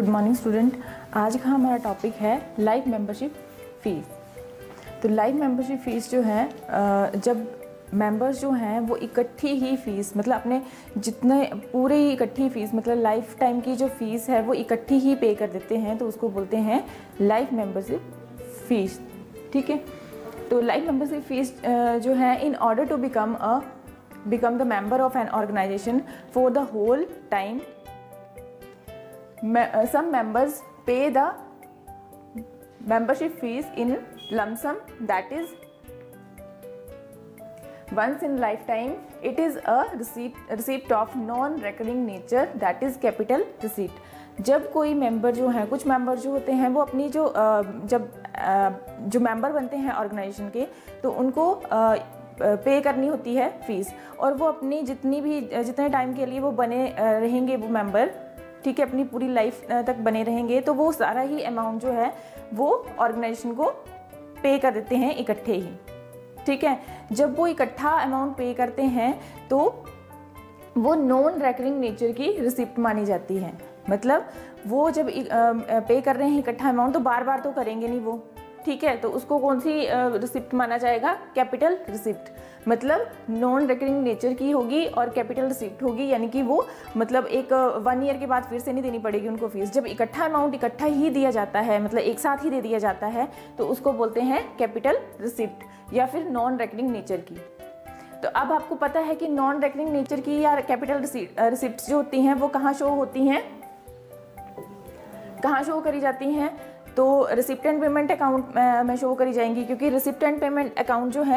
Good morning student. आज का हमारा टॉपिक है लाइफ मेंबरशिप फ़ीस। तो लाइफ मेंबरशिप फ़ीस जो है जब मेंबर्स जो हैं वो इकट्ठी ही फ़ीस मतलब अपने जितने पूरे ही इकट्ठी फ़ीस मतलब लाइफ टाइम की जो फ़ीस है वो इकट्ठी ही पे कर देते हैं, तो उसको बोलते हैं लाइफ मेंबरशिप फ़ीस। ठीक है, तो लाइफ मेंबरशिप फ़ीस जो है in order to become the member of an organization for the whole time, some members pay the membership fees in lump sum, that is once in lifetime. It is a receipt of non recurring nature, that is capital receipt. जब कोई member जो है, कुछ member जो होते हैं वो अपनी जो मेंबर बनते हैं ऑर्गेनाइजेशन के, तो उनको पे करनी होती है फ़ीस, और वो अपनी जितने टाइम के लिए वो बने रहेंगे वो मेंबर, ठीक है, अपनी पूरी लाइफ तक बने रहेंगे, तो वो सारा ही अमाउंट जो है वो ऑर्गेनाइजेशन को पे कर देते हैं इकट्ठे ही। ठीक है, जब वो इकट्ठा अमाउंट पे करते हैं तो वो नॉन रेकरिंग नेचर की रिसिप्ट मानी जाती है। मतलब वो जब पे कर रहे हैं इकट्ठा अमाउंट तो बार बार तो करेंगे नहीं वो, ठीक है, तो उसको कौन सी रिसिप्ट माना जाएगा? Capital receipt. मतलब नॉन रिकरिंग नेचर की होगी और कैपिटल रिसिप्ट होगी, यानी कि वो मतलब एक 1 ईयर के बाद फिर से नहीं देनी पड़ेगी उनको फीस। जब इकट्ठा अमाउंट इकट्ठा ही दिया जाता है, मतलब एक साथ ही दे दिया जाता है, तो उसको बोलते हैं कैपिटल रिसिप्ट या फिर नॉन रिकरिंग नेचर की। तो अब आपको पता है कि नॉन रिकरिंग नेचर की या कैपिटल रिसिप्ट जो होती हैं वो कहाँ शो होती हैं, कहाँ शो करी जाती हैं? तो रिसिप्ट एंड पेमेंट अकाउंट में शो करी जाएंगी, क्योंकि रिसिप्ट एंड पेमेंट अकाउंट जो है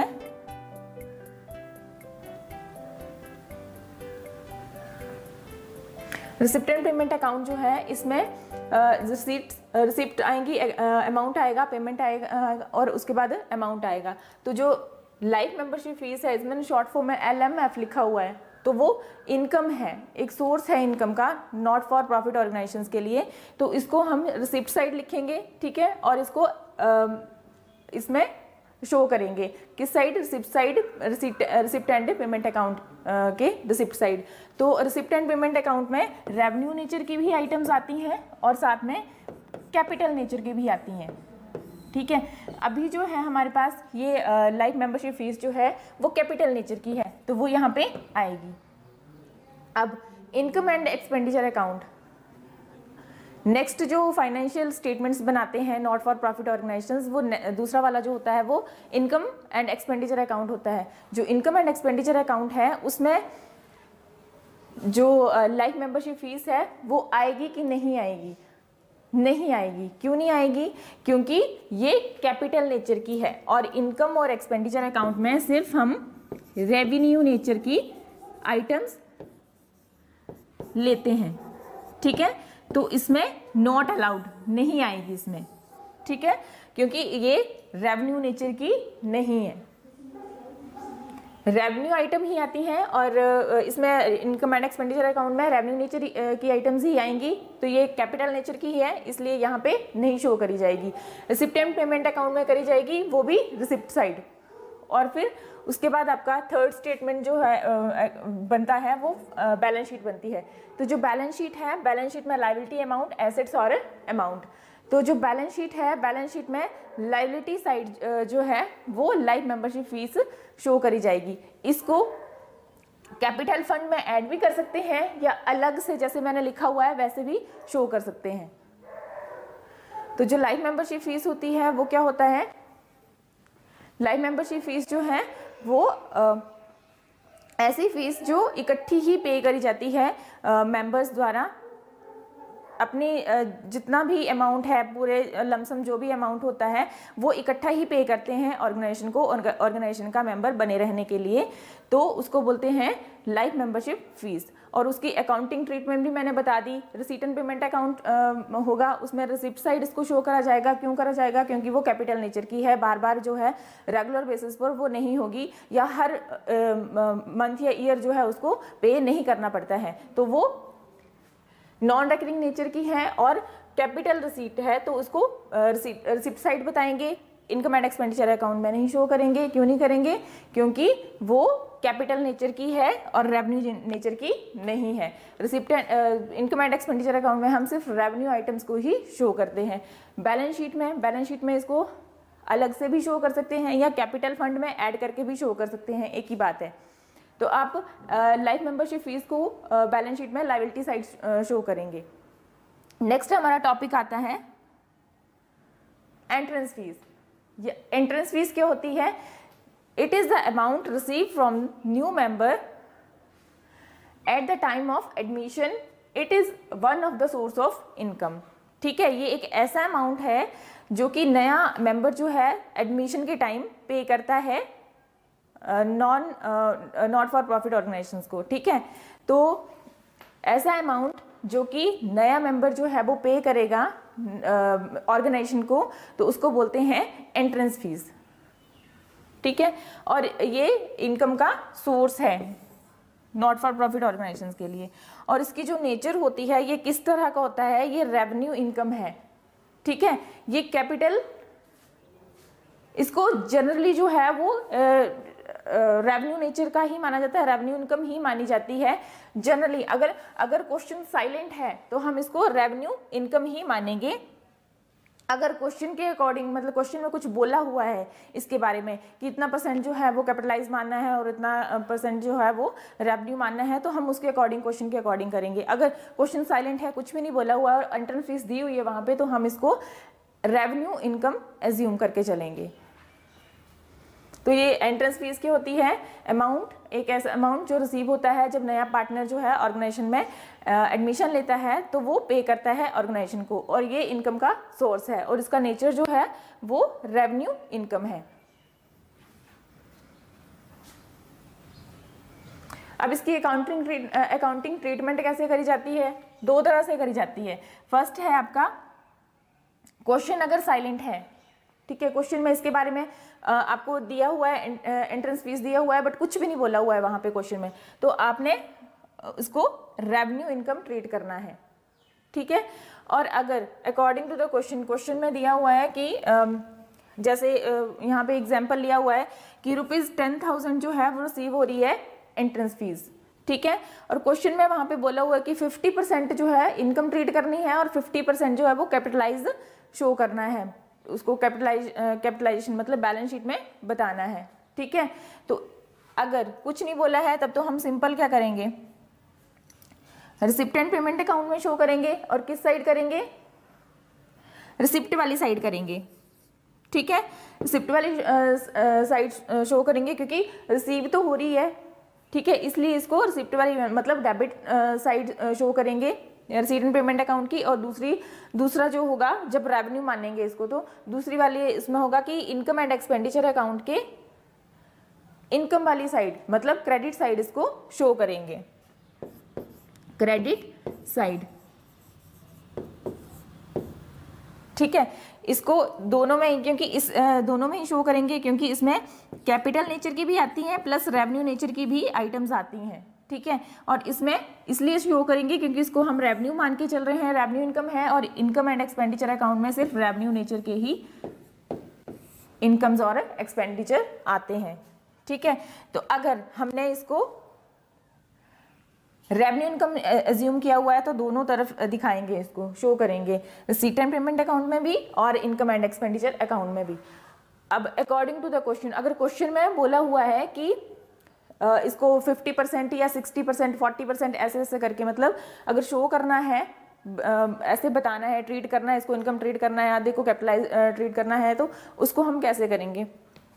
रिसिप्ट एंड पेमेंट अकाउंट जो है इसमें रिसिप्ट आएंगी, अमाउंट आएगा, पेमेंट आएगा और उसके बाद अमाउंट आएगा। तो जो लाइफ मेंबरशिप फीस है इसमें शॉर्ट फॉर्म में LMF लिखा हुआ है, तो वो इनकम है, एक सोर्स है इनकम का नॉट फॉर प्रॉफिट ऑर्गेनाइजेशंस के लिए। तो इसको हम रिसिप्ट साइड लिखेंगे, ठीक है, और इसको इसमें शो करेंगे किस side? Receipt side, receipt and payment account के रिसिप्ट साइड। तो रिसिप्ट एंड पेमेंट अकाउंट में रेवेन्यू नेचर की भी आइटम्स आती हैं और साथ में कैपिटल नेचर की भी आती हैं। ठीक है, अभी जो है हमारे पास ये लाइफ मेंबरशिप फीस जो है वो कैपिटल नेचर की है, तो वो यहाँ पे आएगी। अब income and expenditure account, next जो फाइनेंशियल स्टेटमेंट्स बनाते हैं नॉट फॉर प्रॉफिट ऑर्गेनाइजेशंस, वो दूसरा वाला जो होता है वो इनकम एंड एक्सपेंडिचर अकाउंट होता है। जो इनकम एंड एक्सपेंडिचर अकाउंट है उसमें जो लाइफ मेंबरशिप फीस है वो आएगी कि नहीं आएगी? नहीं आएगी। क्यों नहीं आएगी? क्योंकि ये कैपिटल नेचर की है और इनकम और एक्सपेंडिचर अकाउंट में सिर्फ हम रेवेन्यू नेचर की आइटम्स लेते हैं। ठीक है, तो इसमें नॉट अलाउड, नहीं आएगी इसमें, ठीक है, क्योंकि ये रेवेन्यू नेचर की नहीं है। रेवेन्यू आइटम ही आती हैं और इसमें इनकम एंड एक्सपेंडिचर अकाउंट में रेवेन्यू नेचर की आइटम्स ही आएंगी, तो ये कैपिटल नेचर की ही है, इसलिए यहाँ पे नहीं शो करी जाएगी। रिसिप्ट एंड पेमेंट अकाउंट में करी जाएगी, वो भी रिसिप्ट साइड। और फिर उसके बाद आपका थर्ड स्टेटमेंट जो है बनता है वो बैलेंस शीट बनती है। तो जो बैलेंस शीट है, बैलेंस शीट में लायबिलिटी अमाउंट, एसेट्स और अमाउंट। तो जो बैलेंस शीट है, बैलेंस शीट में लायबिलिटी साइड जो है वो लाइफ मेंबरशिप फीस शो करी जाएगी। इसको कैपिटल फंड में ऐड भी कर सकते हैं या अलग से जैसे मैंने लिखा हुआ है वैसे भी शो कर सकते हैं। तो जो लाइफ मेंबरशिप फीस होती है वो क्या होता है? लाइफ मेंबरशिप फीस जो है वो ऐसी फीस जो इकट्ठी ही पे करी जाती है मेंबर्स द्वारा, अपनी जितना भी अमाउंट है, पूरे लमसम जो भी अमाउंट होता है वो इकट्ठा ही पे करते हैं ऑर्गेनाइजेशन को, ऑर्गेनाइजेशन का मेंबर बने रहने के लिए, तो उसको बोलते हैं लाइफ मेंबरशिप फीस। और उसकी अकाउंटिंग ट्रीटमेंट भी मैंने बता दी। रिसीट एंड पेमेंट अकाउंट होगा, उसमें रिसिप्ट साइड इसको शो करा जाएगा। क्यों करा जाएगा? क्योंकि वो कैपिटल नेचर की है, बार बार जो है रेगुलर बेसिस पर वो नहीं होगी, या हर मंथ या ईयर जो है उसको पे नहीं करना पड़ता है, तो वो नॉन रेकरिंग नेचर की है और कैपिटल रिसीट है, तो उसको रिसिप्ट साइड बताएंगे। इनकम एंड एक्सपेंडिचर अकाउंट में नहीं शो करेंगे। क्यों नहीं करेंगे? क्योंकि वो कैपिटल नेचर की है और रेवेन्यू नेचर की नहीं है। Receipt income and expenditure account में हम सिर्फ रेवेन्यू आइटम्स को ही शो करते हैं। बैलेंस शीट में इसको अलग से भी शो कर सकते हैं या कैपिटल फंड में ऐड करके भी शो कर सकते हैं, एक ही बात है। तो आप लाइफ मेंबरशिप फीस को बैलेंस शीट में लायबिलिटी साइड शो करेंगे। नेक्स्ट हमारा टॉपिक आता है एंट्रेंस फीस। ये एंट्रेंस फीस क्या होती है? It is the amount receive from new member at the time of admission. It is one of the source of income. ठीक है, ये एक ऐसा अमाउंट है जो कि नया मेंबर जो है एडमिशन के टाइम पे करता है नॉट फॉर प्रॉफिट ऑर्गेनाइजेशंस को। ठीक है, तो ऐसा अमाउंट जो कि नया मेंबर जो है वो पे करेगा ऑर्गेनाइजेशन को, तो उसको बोलते हैं एंट्रेंस फीस। ठीक है, और ये इनकम का सोर्स है नॉट फॉर प्रॉफिट ऑर्गेनाइजेशंस के लिए। और इसकी जो नेचर होती है ये किस तरह का होता है? ये रेवेन्यू इनकम है। ठीक है, ये कैपिटल, इसको जनरली जो है वो रेवेन्यू नेचर का ही माना जाता है, रेवेन्यू इनकम ही मानी जाती है जनरली। अगर क्वेश्चन साइलेंट है तो हम इसको रेवेन्यू इनकम ही मानेंगे। अगर क्वेश्चन के अकॉर्डिंग, मतलब क्वेश्चन में कुछ बोला हुआ है इसके बारे में कि इतना परसेंट जो है वो कैपिटलाइज मानना है और इतना परसेंट जो है वो रेवेन्यू मानना है, तो हम उसके अकॉर्डिंग क्वेश्चन के अकॉर्डिंग करेंगे। अगर क्वेश्चन साइलेंट है, कुछ भी नहीं बोला हुआ और एंट्रेंस फीस दी हुई है वहां पे, तो हम इसको रेवेन्यू इनकम एज्यूम करके चलेंगे। तो ये एंट्रेंस फीस की होती है अमाउंट, एक ऐसा अमाउंट जो रिसीव होता है जब नया पार्टनर जो है ऑर्गेनाइजेशन में एडमिशन लेता है, तो वो पे करता है ऑर्गेनाइजेशन को, और ये इनकम का सोर्स है और इसका नेचर जो है वो रेवेन्यू इनकम है। अब इसकी अकाउंटिंग ट्रीटमेंट कैसे करी जाती है? दो तरह से करी जाती है। फर्स्ट है आपका क्वेश्चन अगर साइलेंट है। ठीक है, क्वेश्चन में इसके बारे में आपको दिया हुआ है, एंट्रेंस फीस दिया हुआ है, बट कुछ भी नहीं बोला हुआ है वहां पे क्वेश्चन में, तो आपने इसको रेवेन्यू इनकम ट्रीट करना है। ठीक है, और अगर अकॉर्डिंग टू द क्वेश्चन में दिया हुआ है कि जैसे यहाँ पे एग्जांपल लिया हुआ है कि ₹10,000 जो है वो रिसीव हो रही है एंट्रेंस फीस। ठीक है, और क्वेश्चन में वहां पे बोला हुआ है कि 50% जो है इनकम ट्रीट करनी है और 50% जो है वो कैपिटलाइज शो करना है, उसको कैपिटलाइजेशन मतलब बैलेंस शीट में बताना है। ठीक है, तो अगर कुछ नहीं बोला है तब तो हम सिंपल क्या करेंगे, रिसिप्ट एंड पेमेंट अकाउंट में शो करेंगे। और किस साइड करेंगे? रिसिप्ट वाली साइड करेंगे। ठीक है, रिसिप्ट वाली साइड शो करेंगे क्योंकि रिसीव तो हो रही है। ठीक है, इसलिए इसको रिसिप्ट वाली मतलब डेबिट साइड शो करेंगे रिसीट एंड पेमेंट अकाउंट की। और दूसरा जो होगा जब रेवेन्यू मानेंगे इसको, तो दूसरी वाली इसमें होगा कि इनकम एंड एक्सपेंडिचर अकाउंट के इनकम वाली साइड मतलब क्रेडिट साइड इसको शो करेंगे, क्रेडिट साइड। ठीक है, इसको दोनों में, क्योंकि इस दोनों में ही शो करेंगे क्योंकि इसमें कैपिटल नेचर की भी आती हैं प्लस रेवेन्यू नेचर की भी आइटम्स आती हैं। ठीक है, और इसमें इसलिए शो करेंगे क्योंकि इसको हम रेवेन्यू मान के चल रहे हैं, रेवेन्यू इनकम है, और इनकम एंड एक्सपेंडिचर अकाउंट में सिर्फ रेवेन्यू नेचर के ही इनकम्स और एक्सपेंडिचर आते हैं। ठीक है, तो अगर हमने इसको रेवेन्यू इनकम एज्यूम किया हुआ है तो दोनों तरफ दिखाएंगे, इसको शो करेंगे रिसीट एंड पेमेंट अकाउंट में भी और इनकम एंड एक्सपेंडिचर अकाउंट में भी। अब अकॉर्डिंग टू द क्वेश्चन, अगर क्वेश्चन में बोला हुआ है कि इसको 50% या 60%, 40% ऐसे करके, मतलब अगर शो करना है, ऐसे बताना है, ट्रीट करना है, इसको इनकम ट्रीट करना है, आधे को कैपिटलाइज ट्रीट करना है, तो उसको हम कैसे करेंगे?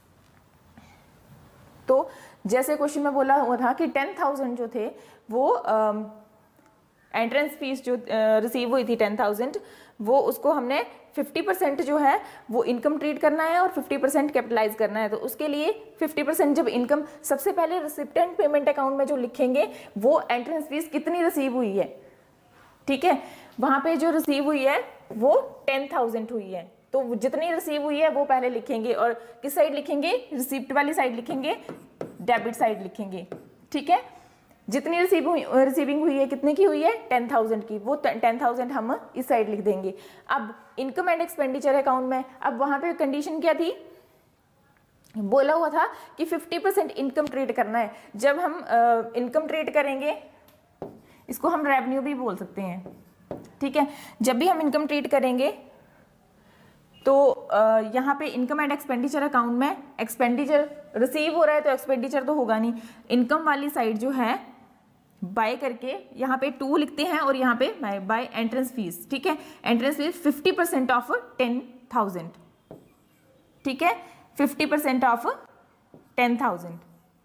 तो जैसे क्वेश्चन में बोला हुआ था कि 10,000 जो थे वो एंट्रेंस फीस जो रिसीव हुई थी 10,000, वो उसको हमने 50% जो है वो इनकम ट्रीट करना है और 50% कैपिटलाइज करना है। तो उसके लिए 50% जब इनकम, सबसे पहले रिसिप्ट एंड पेमेंट अकाउंट में जो लिखेंगे वो एंट्रेंस फीस कितनी रिसीव हुई है। ठीक है, वहां पे जो रिसीव हुई है वो 10,000 हुई है, तो जितनी रिसीव हुई है वो पहले लिखेंगे। और किस साइड लिखेंगे? रिसिप्ट वाली साइड लिखेंगे, डेबिट साइड लिखेंगे। ठीक है, जितनी रिसीविंग हुई है, कितने की हुई है? 10,000 की, वो 10,000 हम इस साइड लिख देंगे। अब इनकम एंड एक्सपेंडिचर अकाउंट में, अब वहां पे कंडीशन क्या थी? बोला हुआ था कि 50% इनकम ट्रीट करना है। जब हम इनकम ट्रीट करेंगे, इसको हम रेवेन्यू भी बोल सकते हैं, ठीक है। जब भी हम इनकम ट्रीट करेंगे तो यहाँ पे इनकम एंड एक्सपेंडिचर अकाउंट में एक्सपेंडिचर रिसीव हो रहा है तो एक्सपेंडिचर तो होगा नहीं। इनकम वाली साइड जो है बाय करके यहाँ पे 2 लिखते हैं और यहाँ पे बाय एंट्रेंस फीस, ठीक है। एंट्रेंस फीस 50% ऑफ 10,000, ठीक है, 50% ऑफ 10,000।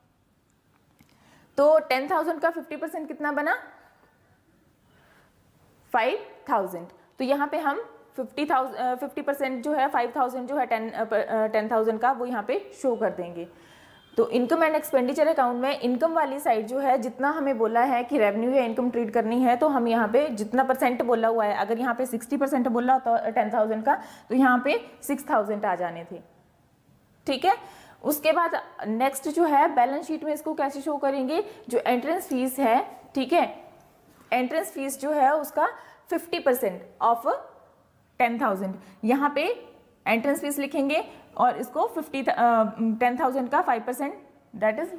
तो 10,000 का 50% कितना बना? 5,000। तो यहाँ पे हम 50% जो है 5,000 जो है 10,000 का वो यहाँ पे शो कर देंगे। तो इनकम एंड एक्सपेंडिचर अकाउंट में इनकम वाली साइड जो है जितना हमें बोला है कि रेवेन्यू या इनकम ट्रीट करनी है, तो हम यहाँ पे जितना परसेंट बोला हुआ है, अगर यहाँ पे 60% बोला होता 10,000 का तो यहाँ पे 6,000 आ जाने थे, ठीक है। उसके बाद नेक्स्ट जो है बैलेंस शीट में इसको कैसे शो करेंगे? जो एंट्रेंस फीस है, ठीक है, एंट्रेंस फीस जो है उसका 50% ऑफ 10,000, यहाँ पे एंट्रेंस फीस लिखेंगे और इसको 10,000 का 5% दैट इज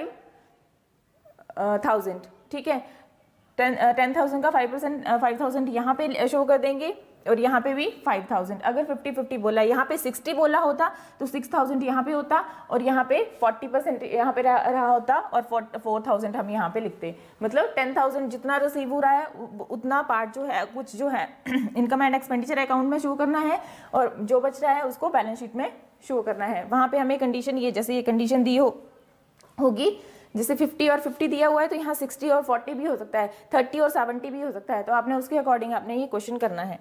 5,000, ठीक है। 10,000 का 5% 5,000 यहाँ पे शो कर देंगे और यहाँ पे भी 5,000। अगर 50-50 बोला, यहाँ पे 60 बोला होता तो 6,000 यहाँ पे होता और यहाँ पे 40% यहाँ पे रहा होता और 4,000 हम यहाँ पे लिखते। मतलब 10,000 जितना रिसीव हो रहा है उतना पार्ट जो है कुछ जो है इनकम एंड एक्सपेंडिचर अकाउंट में शो करना है और जो बच रहा है उसको बैलेंस शीट में शो करना है। वहाँ पे हमें कंडीशन ये, जैसे ये कंडीशन दी होगी, जैसे 50 और 50 दिया हुआ है तो यहाँ 60 और 40 भी हो सकता है, 30 और 70 भी हो सकता है। तो आपने उसके अकॉर्डिंग आपने ये क्वेश्चन करना है।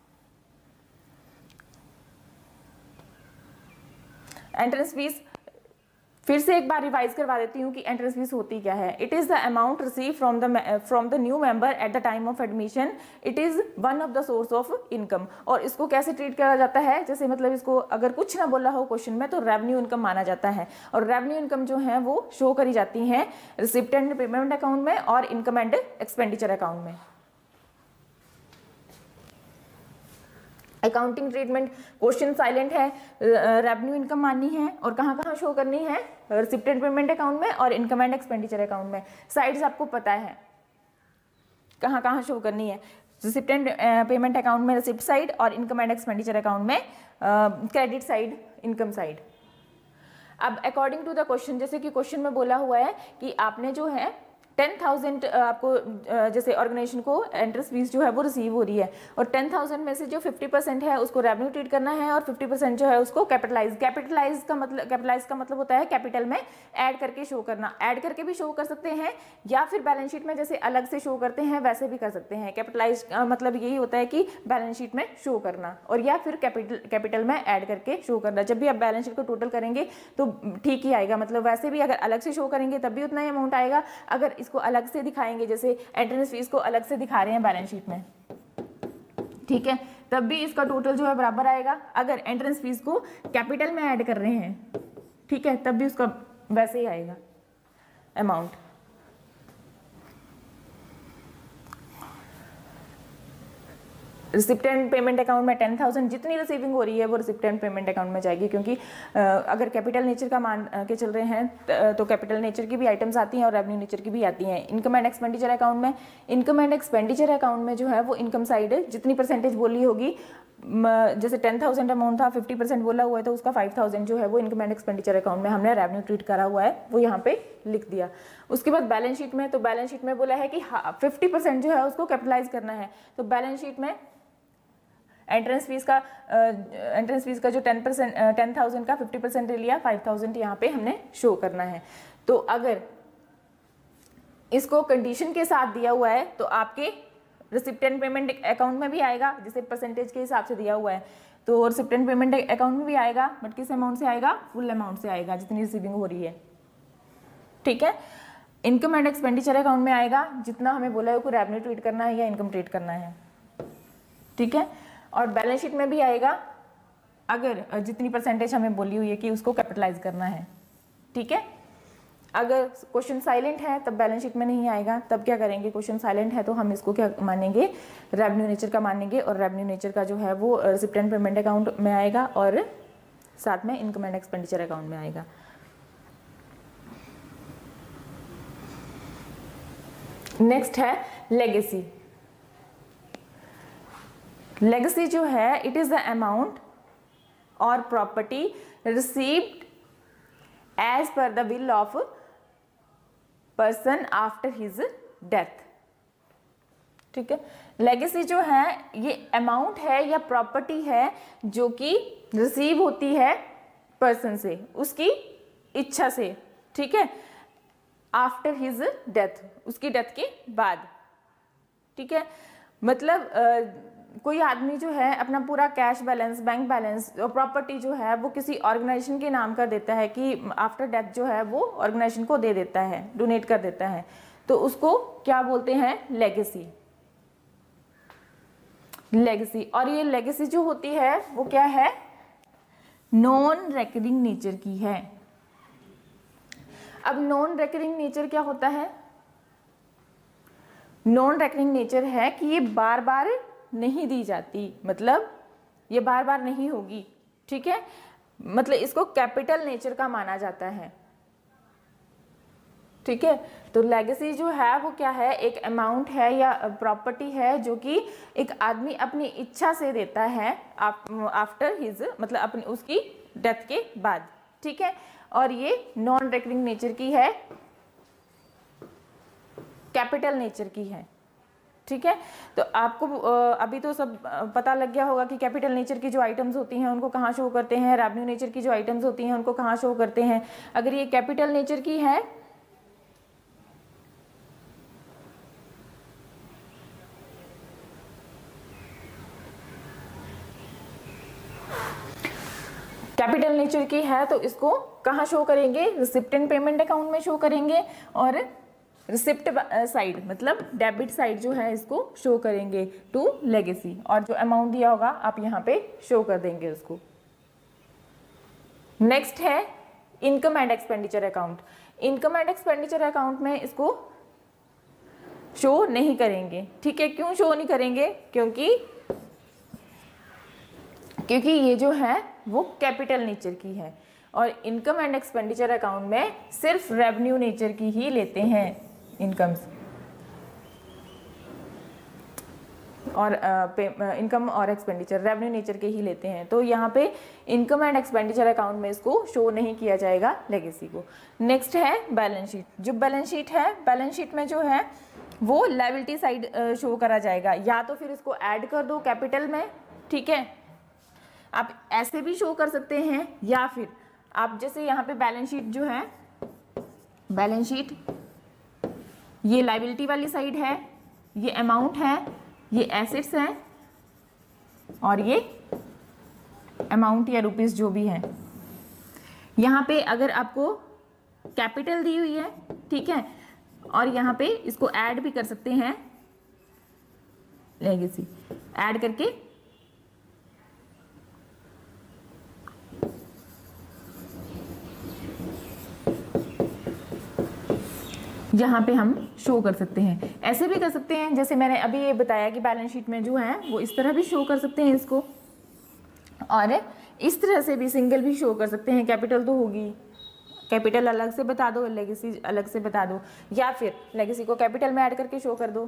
एंट्रेंस फीस फिर से एक बार रिवाइज करवा देती हूँ कि एंट्रेंस फीस होती क्या है। It is the amount receive from the new member at the time of admission. It is one of the source of income. और इसको कैसे ट्रीट किया जाता है? जैसे मतलब इसको अगर कुछ ना बोला हो क्वेश्चन में तो रेवेन्यू इनकम माना जाता है और रेवेन्यू इनकम जो है वो शो करी जाती है रिसिप्ट एंड पेमेंट अकाउंट में और इनकम एंड एक्सपेंडिचर अकाउंट में। अकाउंटिंग ट्रीटमेंट, क्वेश्चन साइलेंट है, रेवेन्यू इनकम माननी है और कहाँ कहाँ शो करनी है? रिसिप्ट एंड पेमेंट अकाउंट में और इनकम एंड एक्सपेंडिचर अकाउंट में। साइड्स आपको पता है कहाँ कहाँ शो करनी है। रिसिप्ट एंड पेमेंट अकाउंट में रिसिप्ट साइड और इनकम एंड एक्सपेंडिचर अकाउंट में क्रेडिट साइड, इनकम साइड। अब अकॉर्डिंग टू द क्वेश्चन, जैसे कि क्वेश्चन में बोला हुआ है कि आपने जो है 10,000 आपको जैसे ऑर्गेनाइजेशन को एंट्रेंस फीस जो है वो रिसीव हो रही है और 10,000 में से जो 50% है उसको रेवेन्यू ट्रीट करना है और 50% जो है उसको कैपिटलाइज का मतलब होता है कैपिटल में ऐड करके शो करना। ऐड करके भी शो कर सकते हैं या फिर बैलेंस शीट में जैसे अलग से शो करते हैं वैसे भी कर सकते हैं। कैपिटलाइज का मतलब यही होता है कि बैलेंस शीट में शो करना और या फिर कैपिटल में ऐड करके शो करना। जब भी आप बैलेंस शीट को टोटल करेंगे तो ठीक ही आएगा। मतलब वैसे भी अगर अलग से शो करेंगे तब भी उतना ही अमाउंट आएगा, अगर इसको अलग से दिखाएंगे जैसे एंट्रेंस फीस को अलग से दिखा रहे हैं बैलेंस शीट में, ठीक है, तब भी इसका टोटल जो है बराबर आएगा। अगर एंट्रेंस फीस को कैपिटल में ऐड कर रहे हैं, ठीक है, तब भी उसका वैसे ही आएगा amount. Receipt and payment account में 10,000 जितनी रिसीविंग हो रही है वो रिसिप्ट एंड पेमेंट अकाउंट में जाएगी, क्योंकि अगर कैपिटल नेचर का मान के चल रहे हैं तो कैपिटल नेचर की भी आइटम्स आती हैं और रेवेन्यू नेचर की भी आती हैं। इनकम एंड एक्सपेंडिचर अकाउंट में, इनकम एंड एक्सपेंडिचर अकाउंट में जो है वो इनकम साइड जितनी परसेंटेज बोली होगी, जैसे 10,000 अमाउंट था, 50% बोला हुआ है तो उसका 5,000 जो है वो इनकम एंड एक्सपेंडिचर अकाउंट में हमने रेवेन्यू ट्रीट करा हुआ है वो यहाँ पे लिख दिया। उसके बाद बैलेंस शीट में, तो बैलेंस शीट में बोला है कि 50% जो है उसको कैपिटलाइज करना है। तो बैलेंस शीट में एंट्रेंस फीस का जो 10,000 का 50% लिया, 5,000 यहाँ पे हमने शो करना है। तो अगर इसको कंडीशन के साथ दिया हुआ है तो आपके रिसिप्ट एंड पेमेंट अकाउंट में भी आएगा, जैसे परसेंटेज के हिसाब से दिया हुआ है तो रिसिप्ट एंड पेमेंट अकाउंट में भी आएगा, बट किस अमाउंट से आएगा? फुल अमाउंट से आएगा जितनी रिसीविंग हो रही है, ठीक है। इनकम एंड एक्सपेंडिचर अकाउंट में आएगा जितना हमें बोला है को रेवेन्यू ट्रीट करना है या इनकम ट्रीट करना है, ठीक है। और बैलेंस शीट में भी आएगा अगर जितनी परसेंटेज हमें बोली हुई है कि उसको कैपिटलाइज करना है, ठीक है। अगर क्वेश्चन साइलेंट है तब बैलेंस शीट में नहीं आएगा, तब क्या करेंगे? क्वेश्चन साइलेंट है तो हम इसको क्या मानेंगे? रेवेन्यू नेचर का मानेंगे और रेवेन्यू नेचर का जो है वो रिसिप्ट एंड पेमेंट अकाउंट में आएगा और साथ में इनकम एंड एक्सपेंडिचर अकाउंट में आएगा। नेक्स्ट है लेगेसी। लेगेसी जो है इट इज द अमाउंट और property received as per the will of person after his death. ठीक है, लेगेसी जो है ये अमाउंट है या प्रॉपर्टी है जो कि रिसीव होती है पर्सन से, उसकी इच्छा से। ठीक है, आफ्टर हिज डेथ, उसकी डेथ के बाद। ठीक है, मतलब कोई आदमी जो है अपना पूरा कैश बैलेंस, बैंक बैलेंस और प्रॉपर्टी जो है वो किसी ऑर्गेनाइजेशन के नाम कर देता है कि आफ्टर डेथ जो है वो ऑर्गेनाइजेशन को दे देता है, डोनेट कर देता है, तो उसको क्या बोलते हैं? लेगेसी। लेगेसी। और ये लेगेसी जो होती है वो क्या है? नॉन रेकरिंग नेचर की है। अब नॉन रेकरिंग नेचर क्या होता है? नॉन रेकरिंग नेचर है कि ये बार बार नहीं दी जाती, मतलब ये बार बार नहीं होगी। ठीक है, मतलब इसको कैपिटल नेचर का माना जाता है। ठीक है, तो लेगेसी जो है वो क्या है? एक अमाउंट है या प्रॉपर्टी है जो कि एक आदमी अपनी इच्छा से देता है आफ्टर हिज, मतलब अपनी उसकी डेथ के बाद। ठीक है, और ये नॉन रेकरिंग नेचर की है, कैपिटल नेचर की है। ठीक है, तो आपको अभी तो सब पता लग गया होगा कि कैपिटल नेचर की जो आइटम्स होती हैं उनको कहाँ शो करते हैं, रेवेन्यू नेचर की जो आइटम्स होती हैं उनको कहाँ शो करते हैं। अगर ये कैपिटल नेचर की है कैपिटल नेचर की है तो इसको कहाँ शो करेंगे? रिसिप्टेंट पेमेंट अकाउंट में शो करेंगे, और रिसिप्ट साइड मतलब डेबिट साइड जो है इसको शो करेंगे टू लेगेसी, और जो अमाउंट दिया होगा आप यहाँ पे शो कर देंगे उसको। नेक्स्ट है income and expenditure account. Income and expenditure account में इसको शो नहीं करेंगे। ठीक है, क्यों शो नहीं करेंगे? क्योंकि ये जो है वो कैपिटल नेचर की है, और इनकम एंड एक्सपेंडिचर अकाउंट में सिर्फ रेवेन्यू नेचर की ही लेते हैं इनकम्स, और इनकम और एक्सपेंडिचर रेवेन्यू नेचर के ही लेते हैं। तो यहाँ पे इनकम एंड एक्सपेंडिचर अकाउंट में इसको शो नहीं किया जाएगा लेगेसी को। नेक्स्ट है बैलेंस शीट। जो बैलेंस शीट है, बैलेंस शीट में जो है वो लायबिलिटी साइड शो करा जाएगा, या तो फिर इसको ऐड कर दो कैपिटल में। ठीक है, आप ऐसे भी शो कर सकते हैं, या फिर आप जैसे यहाँ पे बैलेंस शीट जो है, बैलेंस शीट ये लायबिलिटी वाली साइड है, ये अमाउंट है, ये एसेट्स हैं, और ये अमाउंट या रुपीस जो भी है। यहाँ पे अगर आपको कैपिटल दी हुई है, ठीक है, और यहाँ पे इसको ऐड भी कर सकते हैं, लेगेसी ऐड करके यहाँ पे हम शो कर सकते हैं। ऐसे भी कर सकते हैं जैसे मैंने अभी ये बताया कि बैलेंस शीट में जो है वो इस तरह भी शो कर सकते हैं इसको, और इस तरह से भी सिंगल भी शो कर सकते हैं। कैपिटल तो होगी, कैपिटल अलग से बता दो, लेगेसी अलग से बता दो, या फिर लेगेसी को कैपिटल में ऐड करके शो कर दो।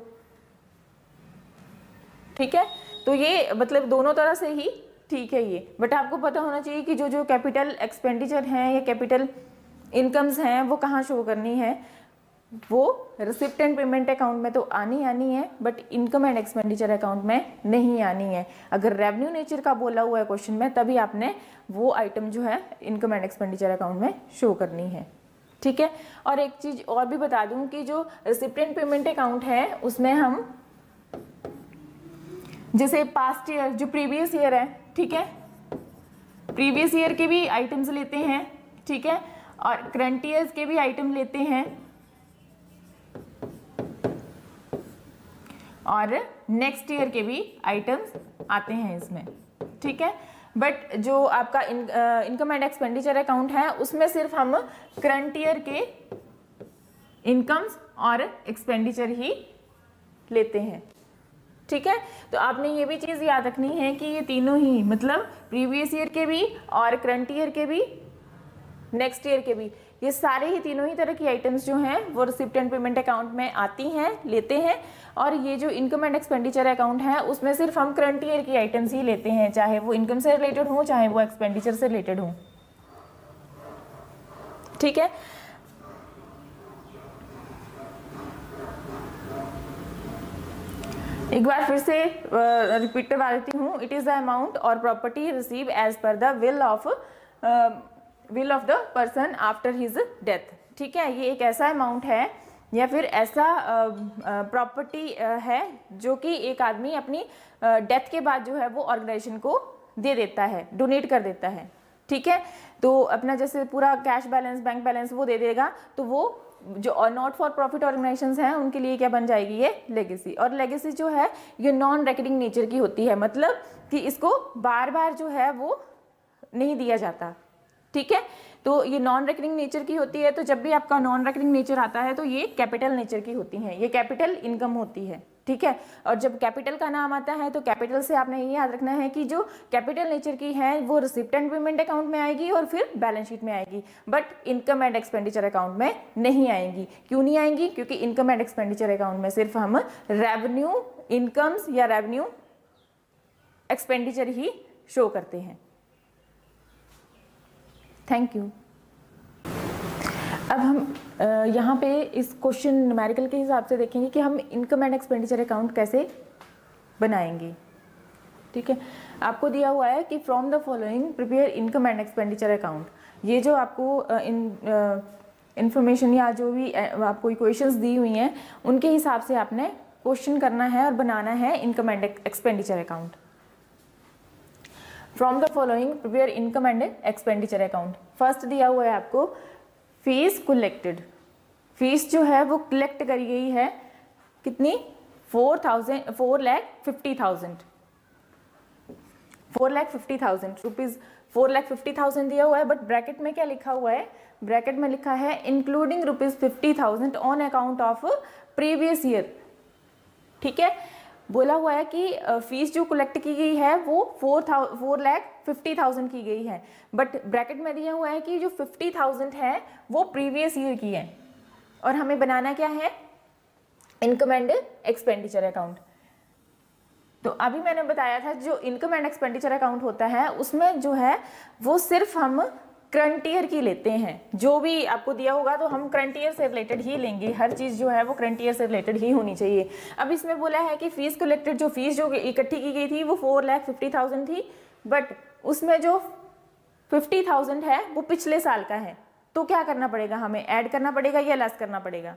ठीक है, तो ये मतलब दोनों तरह से ही ठीक है ये, बट आपको पता होना चाहिए कि जो कैपिटल एक्सपेंडिचर हैं या कैपिटल इनकम्स हैं वो कहाँ शो करनी है। वो रिसिप्ट एंड पेमेंट अकाउंट में तो आनी है, but income and expenditure account में नहीं आनी है। अगर रेवेन्यू नेचर का बोला हुआ है क्वेश्चन में, तभी आपने वो आइटम जो है इनकम एंड एक्सपेंडिचर अकाउंट में शो करनी है। ठीक है, और एक चीज और भी बता दूं कि जो रिसिप्ट एंड पेमेंट अकाउंट है उसमें हम जैसे पास्ट ईयर जो प्रीवियस ईयर है, ठीक है, प्रीवियस ईयर के भी आइटम्स लेते हैं। ठीक है, और करंट ईयर्स के भी आइटम लेते हैं, और नेक्स्ट ईयर के भी आइटम्स आते हैं इसमें। ठीक है, बट जो आपका इनकम एंड एक्सपेंडिचर अकाउंट है उसमें सिर्फ हम करंट ईयर के इनकम्स और एक्सपेंडिचर ही लेते हैं। ठीक है। तो आपने ये भी चीज़ याद रखनी है कि ये तीनों ही मतलब प्रीवियस ईयर के भी और करंट ईयर के भी नेक्स्ट ईयर के भी, ये सारे ही तीनों ही तरह की आइटम्स जो हैं वो रिसिप्ट एंड पेमेंट अकाउंट में आती हैं, लेते हैं। और ये जो इनकम एंड एक्सपेंडिचर अकाउंट है उसमें सिर्फ हम करंट ईयर की आइटम्स ही लेते हैं, चाहे वो इनकम से रिलेटेड हो चाहे वो एक्सपेंडिचर से रिलेटेड हो। ठीक है। एक बार फिर से रिपीट करवा देती हूँ। इट इज द अमाउंट और property receive as per the will of the person after his death. ठीक है, ये एक ऐसा अमाउंट है या फिर ऐसा प्रॉपर्टी है जो कि एक आदमी अपनी डेथ के बाद जो है वो ऑर्गेनाइजेशन को दे देता है, डोनेट कर देता है। ठीक है, तो अपना जैसे पूरा कैश बैलेंस, बैंक बैलेंस वो दे देगा, तो वो जो नॉट फॉर प्रॉफिट ऑर्गेनाइजेशंस हैं उनके लिए क्या बन जाएगी, ये लेगेसी। और लेगेसी जो है ये नॉन रिकरिंग नेचर की होती है, मतलब कि इसको बार बार जो है वो नहीं दिया जाता। ठीक है, तो ये नॉन रिकरिंग नेचर की होती है। तो जब भी आपका नॉन रिकरिंग नेचर आता है तो ये कैपिटल नेचर की होती है, ये कैपिटल इनकम होती है। ठीक है, और जब कैपिटल का नाम आता है तो कैपिटल से आपने ये याद रखना है कि जो कैपिटल नेचर की है वो रिसिप्ट एंड पेमेंट अकाउंट में आएगी और फिर बैलेंस शीट में आएगी, but income and expenditure account में नहीं आएंगी। क्यों नहीं आएंगी? क्योंकि इनकम एंड एक्सपेंडिचर अकाउंट में सिर्फ हम रेवेन्यू इनकम्स या रेवेन्यू एक्सपेंडिचर ही शो करते हैं। Thank you. अब हम यहाँ पे इस क्वेश्चन न्यूमेरिकल के हिसाब से देखेंगे कि हम इनकम एंड एक्सपेंडिचर अकाउंट कैसे बनाएंगे। ठीक है, आपको दिया हुआ है कि from the following prepare income and expenditure account. ये जो आपको इंफॉर्मेशन या जो भी आपको इक्वेशंस दी हुई हैं उनके हिसाब से आपने क्वेश्चन करना है और बनाना है income and expenditure account. From the following prepare income and expenditure account. First दिया हुआ है आपको फीस कलेक्टेड। फीस जो है वो कलेक्ट करी गई है कितनी, 4,50,000 रुपीज, 4,50,000 दिया हुआ है। बट ब्रैकेट में क्या लिखा हुआ है, ब्रैकेट में लिखा है including ₹50,000 on account of previous year. ठीक है, बोला हुआ है कि फीस जो कलेक्ट की गई है वो 4,50,000 की गई है, बट ब्रैकेट में दिया हुआ है कि जो 50,000 है वो प्रीवियस ईयर की है और हमें बनाना क्या है, इनकम एंड एक्सपेंडिचर अकाउंट। तो अभी मैंने बताया था जो इनकम एंड एक्सपेंडिचर अकाउंट होता है उसमें जो है वो सिर्फ हम करंट ईयर की लेते हैं। जो भी आपको दिया होगा तो हम करंट ईयर से रिलेटेड ही लेंगे, हर चीज़ जो है वो करंट ईयर से रिलेटेड ही होनी चाहिए। अब इसमें बोला है कि फीस कलेक्टेड, जो फीस जो इकट्ठी की गई थी वो 4,50,000 थी, बट उसमें जो 50,000 है वो पिछले साल का है। तो क्या करना पड़ेगा, हमें ऐड करना पड़ेगा या लेस करना पड़ेगा?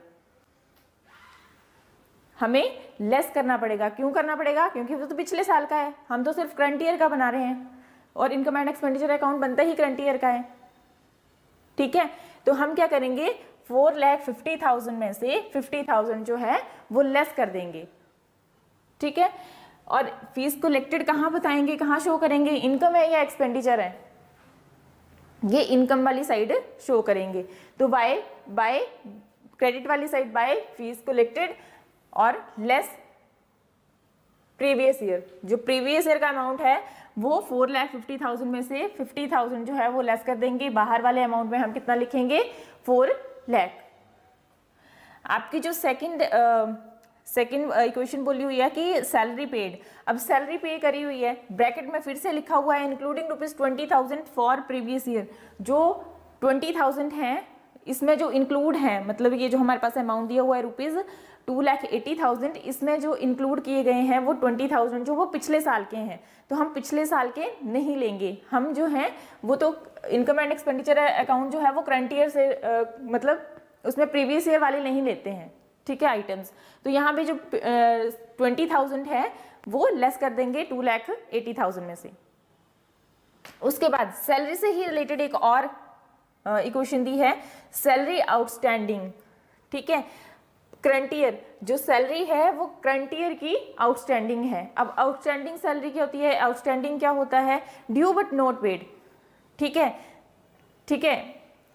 हमें लेस करना पड़ेगा। क्यों करना पड़ेगा? क्योंकि वो तो पिछले साल का है, हम तो सिर्फ करंट ईयर का बना रहे हैं और इनकम एंड एक्सपेंडिचर अकाउंट बनता ही करंट ईयर का है। ठीक है, तो हम क्या करेंगे, 4,50,000 में से 50,000 जो है वो लेस कर देंगे। ठीक है, और फीस कलेक्टेड कहाँ बताएंगे, कहाँ शो करेंगे, इनकम है या एक्सपेंडिचर है? ये इनकम वाली साइड शो करेंगे। तो बाय क्रेडिट वाली साइड बाय फीस कलेक्टेड और लेस प्रीवियस ईयर। जो प्रीवियस ईयर का अमाउंट है वो 4,50,000 में से 50,000 जो है वो लेस कर देंगे। बाहर वाले अमाउंट में हम कितना लिखेंगे, 4 लाख। आपकी जो सेकंड इक्वेशन बोली हुई है कि सैलरी पेड। अब सैलरी पे करी हुई है, ब्रैकेट में फिर से लिखा हुआ है इंक्लूडिंग ₹20,000 फॉर प्रीवियस ईयर। जो 20,000 है इसमें जो इंक्लूड है, मतलब ये जो हमारे पास अमाउंट दिया हुआ है ₹2,80,000, इसमें जो इंक्लूड किए गए हैं वो 20,000 जो वो पिछले साल के हैं। तो हम पिछले साल के नहीं लेंगे, हम जो हैं वो तो इनकम एंड एक्सपेंडिचर अकाउंट जो है वो करंट ईयर से मतलब उसमें प्रीवियस ईयर वाले नहीं लेते हैं। ठीक है, आइटम्स। तो यहाँ पे जो 20,000 है वो लेस कर देंगे 2,80,000 में से। उसके बाद सैलरी से ही रिलेटेड एक और इक्वेशन दी है, सैलरी आउटस्टैंडिंग। ठीक है, करंट ईयर जो सैलरी है वो करंट ईयर की आउटस्टैंडिंग है। अब आउटस्टैंडिंग सैलरी क्या होती है, आउटस्टैंडिंग क्या होता है, ड्यू बट नॉट पेड। ठीक है, ठीक है,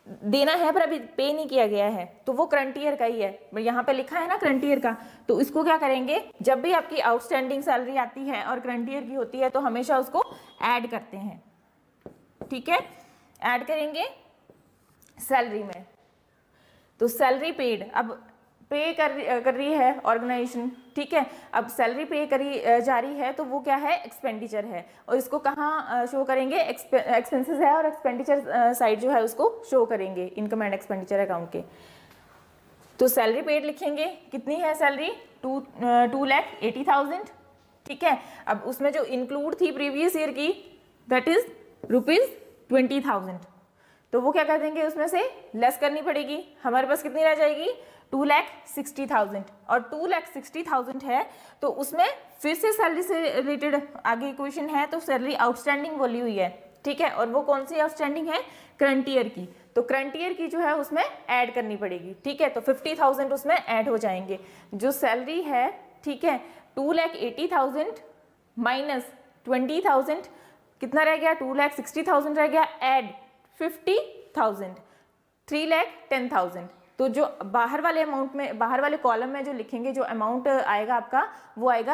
देना है पर अभी पे नहीं किया गया है, तो वो करंट ईयर का ही है, यहाँ पे लिखा है ना करंट ईयर का। तो इसको क्या करेंगे, जब भी आपकी आउटस्टैंडिंग सैलरी आती है और करंट ईयर की होती है तो हमेशा उसको ऐड करते हैं, ठीक है, ऐड करेंगे सैलरी में। तो सैलरी पेड, अब पे कर रही है ऑर्गेनाइजेशन, ठीक है, अब सैलरी पे करी जा रही है तो वो क्या है, एक्सपेंडिचर है, और इसको कहाँ शो करेंगे, एक्सपेंसेस है और एक्सपेंडिचर साइड जो है उसको शो करेंगे इनकम एंड एक्सपेंडिचर अकाउंट के। तो सैलरी पेड लिखेंगे, कितनी है सैलरी, 2,80,000, ठीक है। अब उसमें जो इंक्लूड थी प्रीवियस ईयर की, दैट इज ₹20,000, तो वो क्या कर देंगे, उसमें से लेस करनी पड़ेगी, हमारे पास कितनी रह जाएगी, 2,60,000, और 2,60,000 है तो उसमें फिर से सैलरी से रिलेटेड आगे क्वेश्चन है, तो सैलरी आउटस्टैंडिंग बोली हुई है, ठीक है, और वो कौन सी आउटस्टैंडिंग है, करंट ईयर की, तो करंट ईयर की जो है उसमें ऐड करनी पड़ेगी, ठीक है, तो 50,000 उसमें ऐड हो जाएंगे। जो सैलरी है, ठीक है, 2,80,000 माइनस 20,000 कितना रह गया, 2,60,000 रह गया, ऐड 50,000, 3,10,000। तो जो बाहर वाले अमाउंट में, बाहर वाले कॉलम में जो लिखेंगे, जो अमाउंट आएगा आपका वो आएगा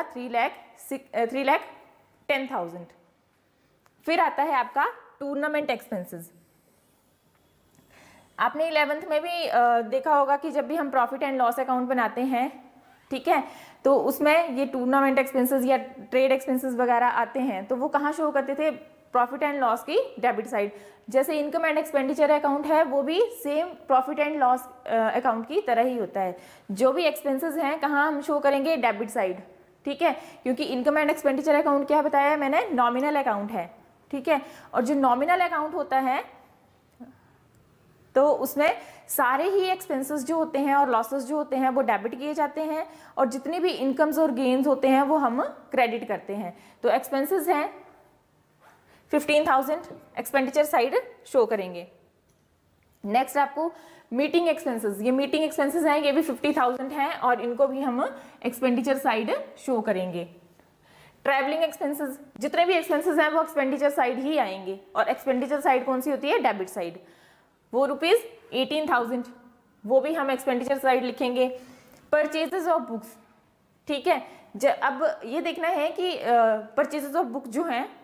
3,10,000। फिर आता है आपका टूर्नामेंट एक्सपेंसेस। आपने 11th में भी देखा होगा कि जब भी हम प्रॉफिट एंड लॉस अकाउंट बनाते हैं, ठीक है, तो उसमें ये टूर्नामेंट एक्सपेंसेस या ट्रेड एक्सपेंसेस वगैरह आते हैं, तो वो कहाँ शो करते थे, प्रॉफिट एंड लॉस की डेबिट साइड। जैसे इनकम एंड एक्सपेंडिचर अकाउंट है वो भी same profit and loss account की तरह ही होता है। जो भी एक्सपेंसेस हैं कहाँ हम शो करेंगे, डेबिट साइड, ठीक है, क्योंकि इनकम एंड एक्सपेंडिचर अकाउंट क्या बताया मैंने, नॉमिनल अकाउंट है, ठीक है, और जो नॉमिनल अकाउंट होता है तो उसमें सारे ही एक्सपेंसेस जो होते हैं और लॉसेस जो होते हैं वो डेबिट किए जाते हैं, और जितनी भी इनकम्स और गेन्स होते हैं वो हम क्रेडिट करते हैं। तो एक्सपेंसेस हैं 15,000, एक्सपेंडिचर साइड शो करेंगे। नेक्स्ट आपको मीटिंग एक्सपेंसेस, ये मीटिंग एक्सपेंसेस हैं, ये भी 50,000 हैं और इनको भी हम एक्सपेंडिचर साइड शो करेंगे। ट्रैवलिंग एक्सपेंसेस, जितने भी एक्सपेंसेस हैं वो एक्सपेंडिचर साइड ही आएंगे, और एक्सपेंडिचर साइड कौन सी होती है, डेबिट साइड, वो ₹18,000, वो भी हम एक्सपेंडिचर साइड लिखेंगे। परचेजेस ऑफ बुक्स, ठीक है, अब ये देखना है कि परचेजेस ऑफ बुक जो हैं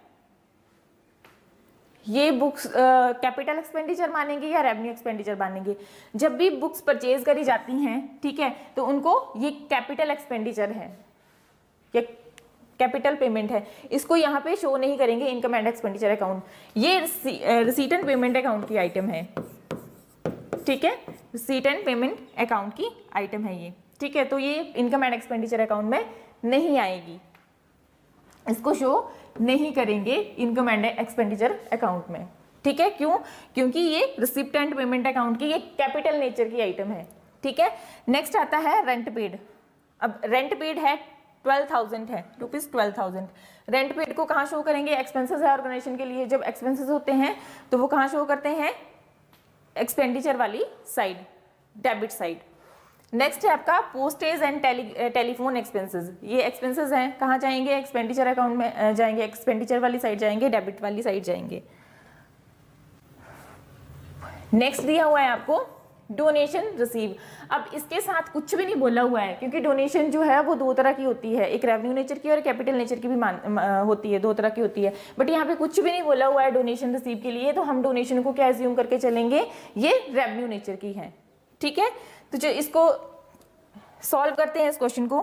ये बुक्स कैपिटल एक्सपेंडिचर मानेंगे या रेवेन्यू एक्सपेंडिचर मानेंगे। जब भी बुक्स परचेज करी जाती हैं, ठीक है, तो उनको ये कैपिटल एक्सपेंडिचर है या कैपिटल पेमेंट है, इसको यहाँ पे शो नहीं करेंगे इनकम एंड एक्सपेंडिचर अकाउंट। ये रिसीट एंड पेमेंट अकाउंट की आइटम है, ठीक है, रिसीट एंड पेमेंट अकाउंट की आइटम है ये, ठीक है, तो ये इनकम एंड एक्सपेंडिचर अकाउंट में नहीं आएगी, इसको शो नहीं करेंगे इनकम एंड एक्सपेंडिचर अकाउंट में, ठीक है, क्यों, क्योंकि ये रिसिप्ट एंड पेमेंट अकाउंट की ये कैपिटल नेचर की आइटम है, ठीक है। नेक्स्ट आता है रेंट पेड। अब रेंट पेड है 12,000 है, ₹12,000। रेंट पेड को कहाँ शो करेंगे, एक्सपेंसेस है ऑर्गेनाइजेशन के लिए, जब एक्सपेंसेस होते हैं तो वो कहाँ शो करते हैं, एक्सपेंडिचर वाली साइड, डेबिट साइड। नेक्स्ट है आपका पोस्टेज एंड टेलीफोन एक्सपेंसेस। ये एक्सपेंसेस हैं, कहाँ जाएंगे, एक्सपेंडिचर अकाउंट में जाएंगे, एक्सपेंडिचर वाली साइड जाएंगे, डेबिट वाली साइड जाएंगे। नेक्स्ट दिया हुआ है आपको डोनेशन रिसीव। अब इसके साथ कुछ भी नहीं बोला हुआ है, क्योंकि डोनेशन जो है वो दो तरह की होती है, एक रेवेन्यू नेचर की और कैपिटल नेचर की भी होती है, दो तरह की होती है, बट यहाँ पे कुछ भी नहीं बोला हुआ है डोनेशन रिसीव के लिए, तो हम डोनेशन को क्या एज्यूम करके चलेंगे, ये रेवेन्यू नेचर की है, ठीक है। तो जो इसको सॉल्व करते हैं इस क्वेश्चन को,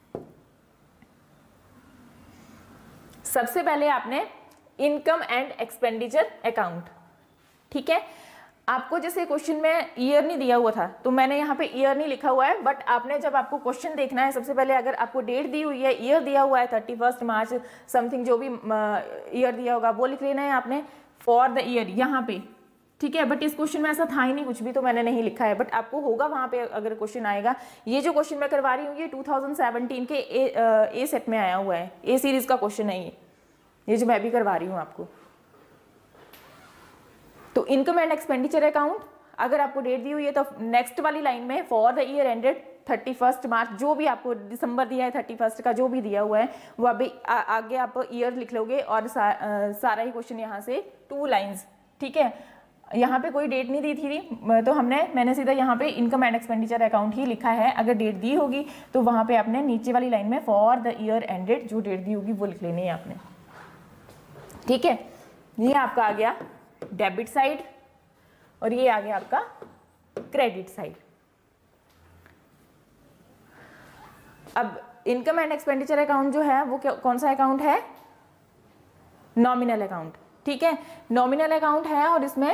सबसे पहले आपने इनकम एंड एक्सपेंडिचर अकाउंट, ठीक है, आपको जैसे क्वेश्चन में ईयर नहीं दिया हुआ था तो मैंने यहाँ पे ईयर नहीं लिखा हुआ है, बट आपने जब आपको क्वेश्चन देखना है, सबसे पहले अगर आपको डेट दी हुई है, ईयर दिया हुआ है 31 मार्च समथिंग, जो भी ईयर दिया होगा वो लिख लेना है आपने फॉर द ईयर यहाँ पे, ठीक है। बट इस क्वेश्चन में ऐसा था ही नहीं कुछ भी, तो मैंने नहीं लिखा है, बट आपको होगा वहां पे अगर क्वेश्चन आएगा। ये जो क्वेश्चन मैं करवा रही हूँ ये 2017 के ए सेट में आया हुआ है, ए सीरीज का क्वेश्चन है ये जो मैं भी करवा रही हूँ आपको। तो इनकम एंड एक्सपेंडिचर अकाउंट, अगर आपको डेट दी हुई है तो नेक्स्ट वाली लाइन में for the year ended 31 March, जो भी आपको दिसंबर दिया है 31 का जो भी दिया हुआ है वो अभी आगे आप ईयर लिख लोगे, और सारा ही क्वेश्चन यहाँ से 2 लाइन्स, ठीक है। यहाँ पे कोई डेट नहीं दी थी, तो मैंने सीधा यहाँ पे इनकम एंड एक्सपेंडिचर अकाउंट ही लिखा है। अगर डेट दी होगी तो वहाँ पे आपने नीचे वाली लाइन में फॉर द ईयर एंडेड जो डेट दी होगी वो लिख लेनी है आपने, ठीक है। ये आपका आ गया डेबिट साइड और ये आ गया आपका क्रेडिट साइड। अब इनकम एंड एक्सपेंडिचर अकाउंट जो है वो कौन सा अकाउंट है? नॉमिनल अकाउंट, ठीक है। नॉमिनल अकाउंट है और इसमें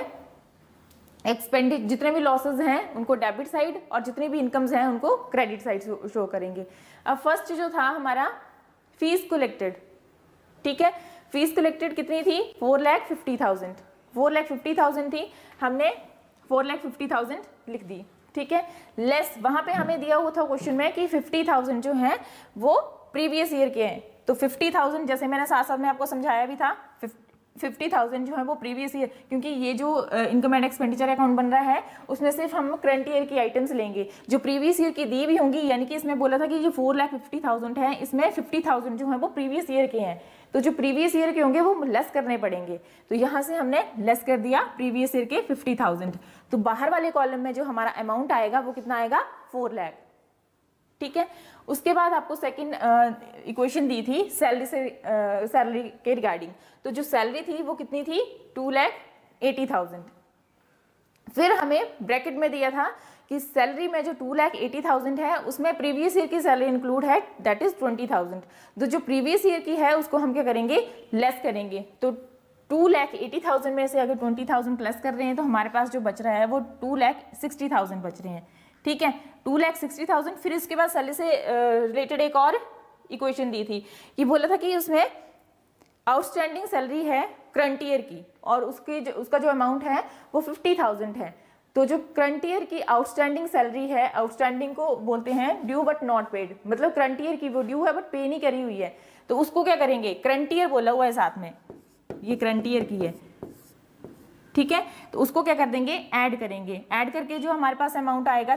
जितने भी लॉसेस हैं उनको डेबिट साइड और जितनी भी इनकम्स हैं उनको क्रेडिट साइड शो करेंगे। अब फर्स्ट जो था हमारा फीस कलेक्टेड, ठीक है। फीस कलेक्टेड कितनी थी? 4,50,000, 4,50,000 थी, हमने 4,50,000 लिख दी, ठीक है। लेस वहां पे हमें दिया हुआ था क्वेश्चन में कि 50,000 जो है वो प्रीवियस ईयर के हैं, तो 50,000 जैसे मैंने साथ साथ में आपको समझाया भी था, 50,000 जो है वो प्रीवियस ईयर, क्योंकि ये जो इनकम एंड एक्सपेंडिचर अकाउंट बन रहा है उसमें सिर्फ हम करंट ईयर की आइटम्स लेंगे, जो प्रीवियस ईयर की दी भी होंगी। यानी कि इसमें बोला था कि जो 4,50,000 है इसमें 50,000 जो है वो प्रीवियस ईयर के हैं, तो जो प्रीवियस ईयर के होंगे वो लेस करने पड़ेंगे। तो यहाँ से हमने लेस कर दिया प्रीवियस ईयर के 50,000। तो बाहर वाले कॉलम में जो हमारा अमाउंट आएगा वो कितना आएगा? 4 लाख, ठीक है। उसके बाद आपको सेकंड इक्वेशन दी थी सैलरी के रिगार्डिंग, तो जो सैलरी थी वो कितनी थी? 2,80,000। फिर हमें ब्रैकेट में दिया था कि सैलरी में जो 2,80,000 है उसमें प्रीवियस ईयर की सैलरी इंक्लूड है, दैट इज 20,000। तो जो प्रीवियस ईयर की है उसको हम क्या करेंगे? लेस करेंगे। तो 2,80,000 में से अगर 20,000 प्लस कर रहे हैं तो हमारे पास जो बच रहा है वो 2,60,000 बच रहे हैं, ठीक है। 2,60,000। फिर इसके बाद सैलरी से रिलेटेड एक और इक्वेशन दी थी कि बोला था कि उसमें आउटस्टैंडिंग सैलरी है करंट ईयर की और उसका जो अमाउंट है वो 50,000 है। तो जो करंट ईयर की आउटस्टैंडिंग सैलरी है, आउटस्टैंडिंग को बोलते हैं ड्यू बट नॉट पेड, मतलब करंट ईयर की वो ड्यू है बट पे नहीं करी हुई है, तो उसको क्या करेंगे? करंट ईयर बोला हुआ है साथ में, ये करंट ईयर की है, ठीक है। तो उसको क्या कर देंगे? ऐड करेंगे। ऐड करके जो हमारे पास अमाउंट आएगा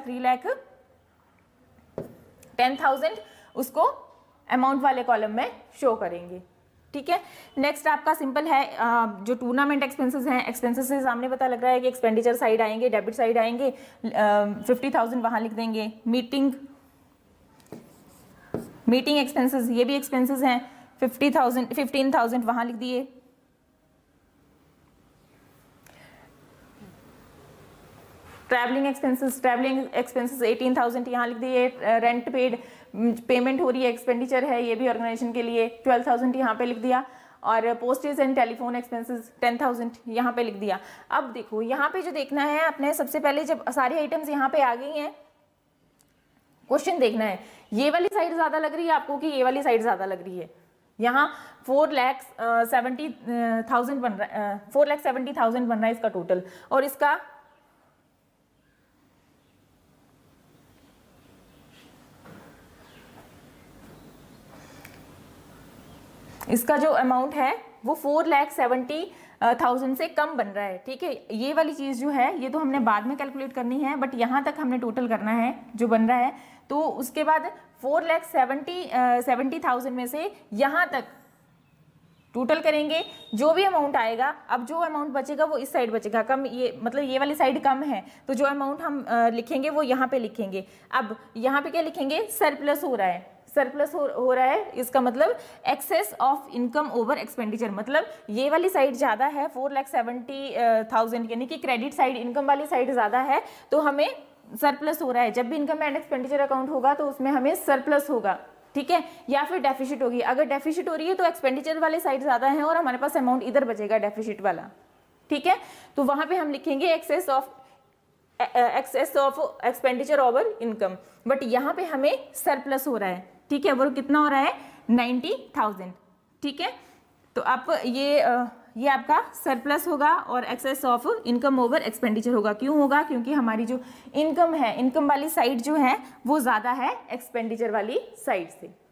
3,10,000 उसको अमाउंट वाले कॉलम में शो करेंगे, ठीक है। नेक्स्ट आपका सिंपल है, जो टूर्नामेंट एक्सपेंसेस हैं, एक्सपेंसेस से सामने पता लग रहा है कि एक्सपेंडिचर साइड आएंगे, डेबिट साइड आएंगे, 50,000 वहां लिख देंगे। मीटिंग एक्सपेंसेस, ये भी एक्सपेंसेस हैं, 15,000 वहां लिख दिए। ट्रैवलिंग एक्सपेंसेस 18,000 यहाँ लिख दिए। रेंट पेड, पेमेंट हो रही है, एक्सपेंडिचर है ये भी ऑर्गेनाइजेशन के लिए, 12,000 यहाँ पे लिख दिया। और पोस्टेज एंड टेलीफोन एक्सपेंसेस 10,000 यहाँ पे लिख दिया। अब देखो यहाँ पे जो देखना है अपने, सबसे पहले जब सारी आइटम्स यहाँ पे आ गई हैं, क्वेश्चन देखना है ये वाली साइड ज्यादा लग रही है आपको कि ये वाली साइड ज्यादा लग रही है। यहाँ 4,70,000 बन रहा है, 4,70,000 बन रहा है इसका टोटल, और इसका जो अमाउंट है वो 4,70,000 से कम बन रहा है, ठीक है। ये वाली चीज़ जो है ये तो हमने बाद में कैलकुलेट करनी है, बट यहाँ तक हमने टोटल करना है जो बन रहा है। तो उसके बाद 4,70,000 में से यहाँ तक टोटल करेंगे, जो भी अमाउंट आएगा, अब जो अमाउंट बचेगा वो इस साइड बचेगा कम, ये मतलब ये वाली साइड कम है, तो जो अमाउंट हम लिखेंगे वो यहाँ पे लिखेंगे। अब यहाँ पे क्या लिखेंगे? सरप्लस हो रहा है, सरप्लस हो रहा है, इसका मतलब excess of income over expenditure, मतलब ये वाली साइड ज़्यादा है 4,70,000, यानी कि क्रेडिट साइड, इनकम वाली साइड ज़्यादा है, तो हमें सरप्लस हो रहा है। जब भी इनकम एंड एक्सपेंडिचर अकाउंट होगा तो उसमें हमें सरप्लस होगा, ठीक है, या फिर डेफिसिट होगी। अगर डेफिसिट हो रही है तो एक्सपेंडिचर वाले साइड ज़्यादा है और हमारे पास अमाउंट इधर बचेगा डेफिसिट वाला, ठीक है। तो वहाँ पर हम लिखेंगे excess of expenditure over income, but यहाँ पे हमें सरप्लस हो रहा है, ठीक है। वो कितना हो रहा है? 90,000, ठीक है। तो आप ये आपका सरप्लस होगा और excess of income over expenditure होगा। क्यों होगा? क्योंकि हमारी जो इनकम है, इनकम वाली साइड जो है वो ज़्यादा है एक्सपेंडिचर वाली साइड से।